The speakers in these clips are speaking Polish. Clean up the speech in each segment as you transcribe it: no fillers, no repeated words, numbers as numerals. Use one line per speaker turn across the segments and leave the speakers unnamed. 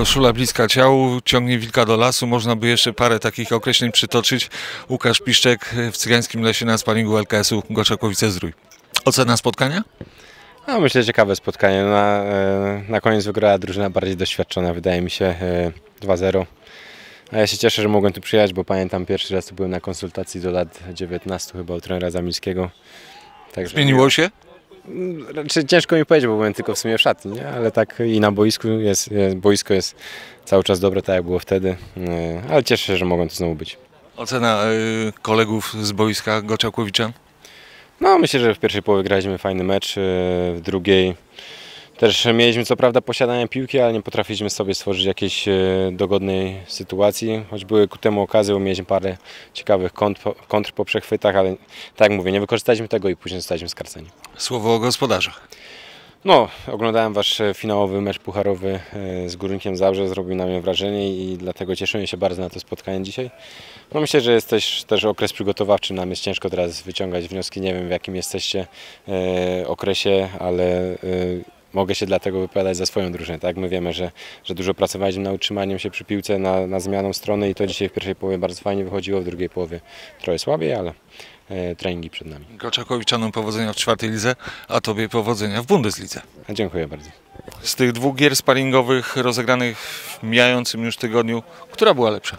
Koszula bliska ciału, ciągnie wilka do lasu. Można by jeszcze parę takich określeń przytoczyć. Łukasz Piszczek w Cygańskim Lesie na sparingu LKS-u Gorczakowice-Zdrój. Ocena spotkania?
No, myślę, że ciekawe spotkanie. Na koniec wygrała drużyna bardziej doświadczona, wydaje mi się, 2-0. A ja się cieszę, że mogłem tu przyjechać, bo pamiętam pierwszy raz, byłem na konsultacji do lat 19 chyba u trenera Zamilskiego. Także
Zmieniło się?
Ciężko mi powiedzieć, bo byłem tylko w sumie w szatni, nie? Ale tak i na boisku boisko jest cały czas dobre, tak jak było wtedy, ale cieszę się, że mogłem tu znowu być.
Ocena kolegów z boiska Gorczakowiczan?
No, myślę, że w pierwszej połowie graliśmy fajny mecz, w drugiej też mieliśmy co prawda posiadanie piłki, ale nie potrafiliśmy sobie stworzyć jakiejś dogodnej sytuacji, choć były ku temu okazje, bo mieliśmy parę ciekawych kontr po przechwytach, ale tak jak mówię, nie wykorzystaliśmy tego i później zostaliśmy skarceni.
Słowo o gospodarzach.
No, oglądałem wasz finałowy mecz pucharowy z Górnikiem Zabrze, zrobił na mnie wrażenie i dlatego cieszę się bardzo na to spotkanie dzisiaj. No, myślę, że jest też okres przygotowawczy, nam jest ciężko teraz wyciągać wnioski, nie wiem w jakim jesteście okresie, ale mogę się dlatego wypowiadać za swoją drużynę. Tak? My wiemy, że dużo pracowaliśmy nad utrzymaniem się przy piłce, na zmianą strony i to dzisiaj w pierwszej połowie bardzo fajnie wychodziło, w drugiej połowie trochę słabiej, ale treningi przed nami.
Gorczakowiczanom powodzenia w czwartej lidze, a Tobie powodzenia w Bundeslidze.
Dziękuję bardzo.
Z tych dwóch gier sparingowych rozegranych w mijającym już tygodniu, która była lepsza?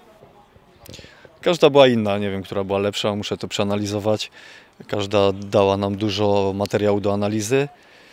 Każda była inna, nie wiem, która była lepsza, muszę to przeanalizować. Każda dała nam dużo materiału do analizy.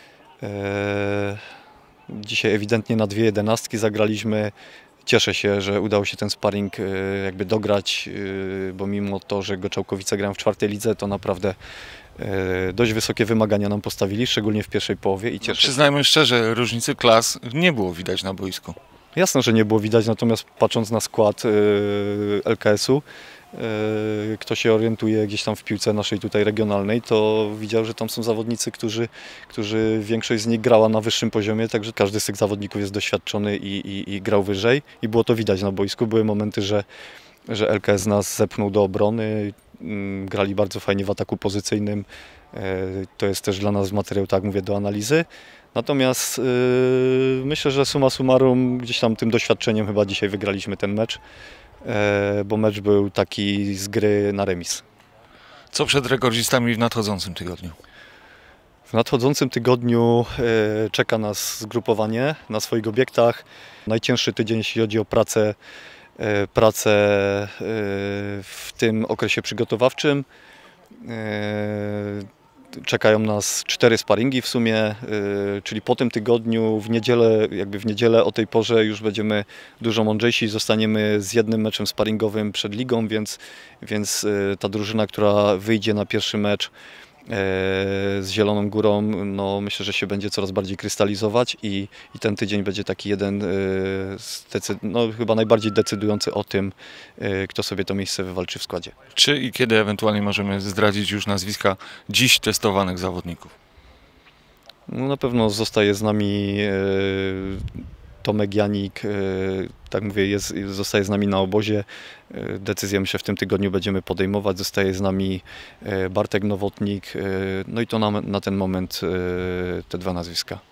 Dzisiaj ewidentnie na dwie jedenastki zagraliśmy. Cieszę się, że udało się ten sparring jakby dograć, bo mimo to, że Gorczakowice grają w czwartej lidze, to naprawdę dość wysokie wymagania nam postawili, szczególnie w pierwszej połowie. I cieszę się.
Przyznajmy szczerze, różnicy klas nie było widać na boisku.
Jasne, że nie było widać, natomiast patrząc na skład LKS-u, kto się orientuje gdzieś tam w piłce naszej tutaj regionalnej, to widział, że tam są zawodnicy, którzy większość z nich grała na wyższym poziomie, także każdy z tych zawodników jest doświadczony i grał wyżej i było to widać na boisku. Były momenty, że LKS nas zepchnął do obrony, grali bardzo fajnie w ataku pozycyjnym, to jest też dla nas materiał, tak jak mówię, do analizy. Natomiast myślę, że summa summarum gdzieś tam tym doświadczeniem chyba dzisiaj wygraliśmy ten mecz, bo mecz był taki z gry na remis.
Co przed rekordzistami w nadchodzącym tygodniu?
W nadchodzącym tygodniu czeka nas zgrupowanie na swoich obiektach. Najcięższy tydzień, jeśli chodzi o pracę w tym okresie przygotowawczym. Czekają nas 4 sparingi w sumie, czyli po tym tygodniu w niedzielę o tej porze już będziemy dużo mądrzejsi. Zostaniemy z jednym meczem sparingowym przed ligą, więc ta drużyna, która wyjdzie na pierwszy mecz z Zieloną Górą, no myślę, że się będzie coraz bardziej krystalizować i ten tydzień będzie taki jeden chyba najbardziej decydujący o tym, kto sobie to miejsce wywalczy w składzie.
Czy i kiedy ewentualnie możemy zdradzić już nazwiska dziś testowanych zawodników?
No, na pewno zostaje z nami Tomek Janik, tak mówię, zostaje z nami na obozie. Decyzję myślę w tym tygodniu będziemy podejmować. Zostaje z nami Bartek Nowotnik. No i to na ten moment te dwa nazwiska.